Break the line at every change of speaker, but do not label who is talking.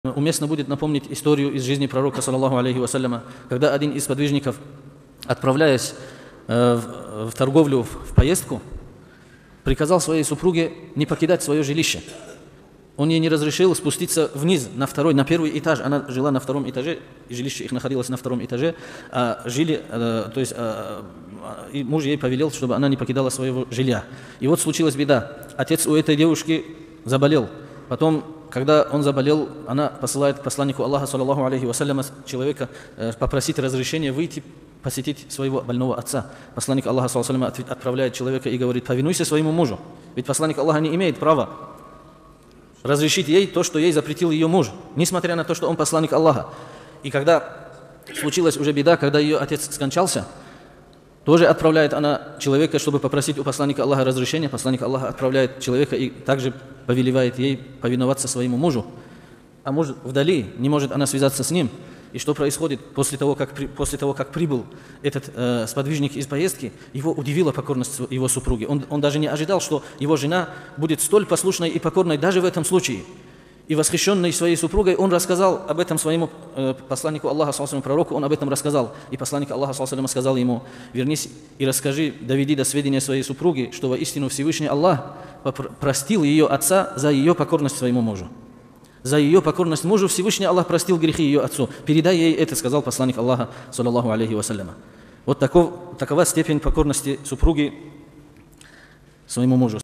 Уместно будет напомнить историю из жизни пророка, саллаллаху алейхи вассаляма, когда один из подвижников, отправляясь в торговлю, в поездку, приказал своей супруге не покидать свое жилище. Он ей не разрешил спуститься вниз, на первый этаж. Она жила на втором этаже, и жилище их находилось на втором этаже. И муж ей повелел, чтобы она не покидала своего жилья. И вот случилась беда. Отец у этой девушки заболел. Потом, когда он заболел, она посылает к посланнику Аллаха, саллаллаху алейхи вассаляма, человека попросить разрешения выйти посетить своего больного отца. Посланник Аллаха, саллаллаху алейхи вассаляма, отправляет человека и говорит: повинуйся своему мужу. Ведь посланник Аллаха не имеет права разрешить ей то, что ей запретил ее муж, несмотря на то, что он посланник Аллаха. И когда случилась уже беда, когда ее отец скончался, тоже отправляет она человека, чтобы попросить у посланника Аллаха разрешения. Посланник Аллаха отправляет человека и также повелевает ей повиноваться своему мужу. А муж вдали, не может она связаться с ним. И что происходит после того, как прибыл этот сподвижник из поездки? Его удивила покорность его супруги. Он даже не ожидал, что его жена будет столь послушной и покорной даже в этом случае. И восхищенный своей супругой, он рассказал об этом своему посланнику Аллаха, пророку, он об этом рассказал. И посланник Аллаха сказал ему: вернись и расскажи, доведи до сведения своей супруги, что воистину Всевышний Аллах простил ее отца за ее покорность своему мужу. За ее покорность мужу Всевышний Аллах простил грехи ее отцу. Передай ей это, сказал посланник Аллаха, саллаллаху алейхи вассаляма. Вот такова степень покорности супруги своему мужу.